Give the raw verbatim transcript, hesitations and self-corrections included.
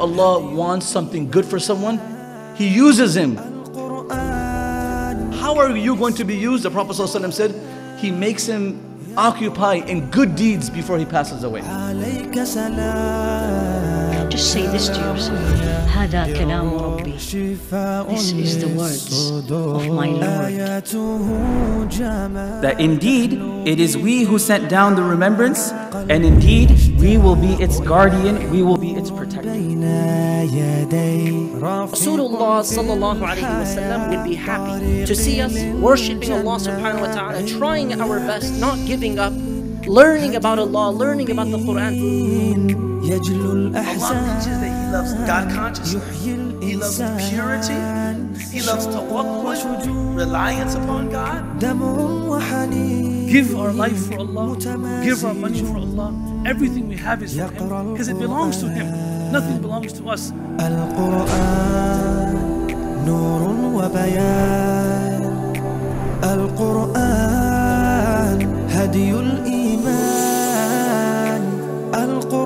Allah wants something good for someone, He uses him. How are you going to be used? The Prophet ﷺ said, He makes him occupy in good deeds before he passes away. Just say this to yourself. هذا كلام ربي. This is the words of my Lord. That indeed it is we who sent down the remembrance, and indeed we will be its guardian, we will be its protector. Rasulullah sallallahu alayhi wa sallam would be happy to see us worshipping Allah subhanahu wa ta'ala, trying our best, not giving up, learning about Allah, learning about the Qur'an. Allah teaches that He loves God consciousness, He loves purity, He loves tawakkul, reliance upon God. Give our life for Allah, give our money for Allah, everything we have is for Him, because it belongs to Him, nothing belongs to us. Al-Qur'an, Nurun wa Bayan. Al-Qur'an, Hadiyul Iman. Al-Qur'an.